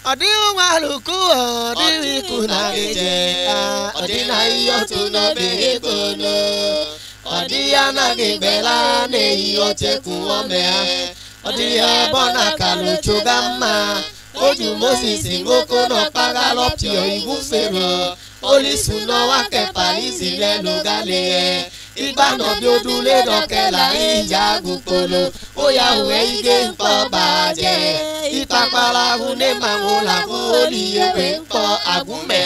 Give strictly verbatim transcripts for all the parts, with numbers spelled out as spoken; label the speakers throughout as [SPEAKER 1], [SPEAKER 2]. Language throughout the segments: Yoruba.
[SPEAKER 1] Odi wunwalu kuwo, odi kuna geje. Odi na iyo tuno begono. Odi anagi bela ne iyo teku omea. Odi ebona kalu chugama. Oju Moses ngoko no pagalop ti o igufero. Olisu no wake palisi le lugale. Igba no bi odule dokela ija gupolo. Oya uwe ige mpo baje. Ipapala hune mangola kuoli ewe mpo agume.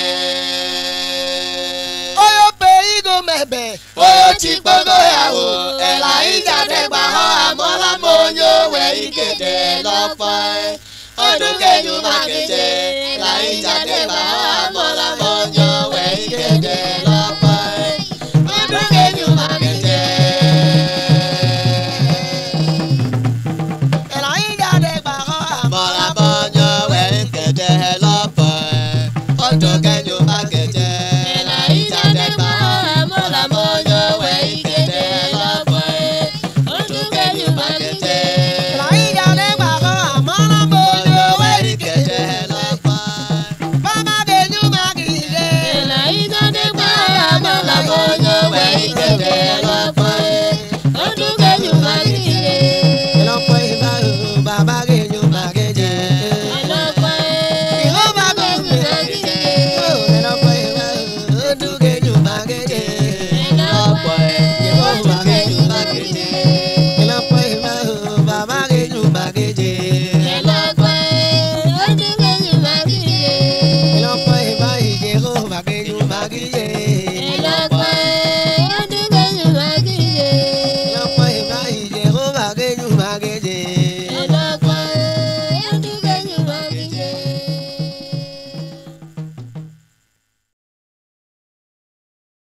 [SPEAKER 1] Oyo pe igo mebe. Oyo chikpogo ya o. Ela ija degba ho amola monyo we ige de lofai. Oduke you make